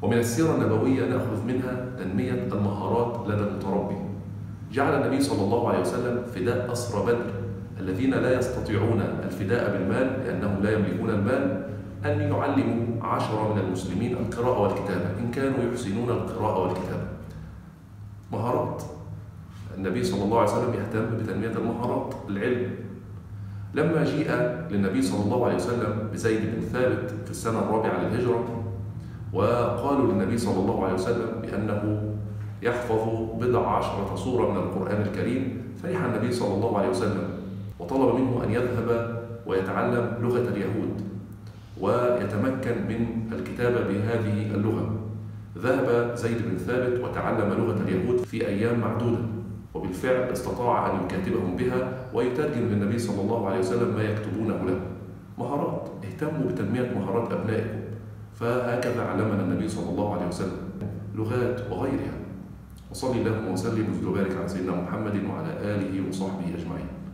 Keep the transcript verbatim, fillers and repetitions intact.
ومن السيرة النبوية نأخذ منها تنمية المهارات لدى المتربي. جعل النبي صلى الله عليه وسلم فداء أسرى بدر الذين لا يستطيعون الفداء بالمال لأنهم لا يملكون المال أن يعلموا عشرة من المسلمين القراءة والكتابة إن كانوا يحسنون القراءة والكتابة. مهارات. النبي صلى الله عليه وسلم يهتم بتنمية المهارات. العلم. لما جيء للنبي صلى الله عليه وسلم بزيد بن ثابت في السنة الرابعة للهجرة وقالوا للنبي صلى الله عليه وسلم بأنه يحفظ بضع عشرة سورة من القرآن الكريم، فرح النبي صلى الله عليه وسلم وطلب منه أن يذهب ويتعلم لغة اليهود ويتمكن من الكتابة بهذه اللغة. ذهب زيد بن ثابت وتعلم لغة اليهود في أيام معدودة، وبالفعل استطاع أن يكاتبهم بها ويترجم للنبي صلى الله عليه وسلم ما يكتبونه له. مهارات. اهتموا بتنمية مهارات أبنائكم، فهكذا علمنا النبي صلى الله عليه وسلم. لغات وغيرها. وصلي اللهم وسلم وزد وبارك على سيدنا محمد وعلى آله وصحبه أجمعين.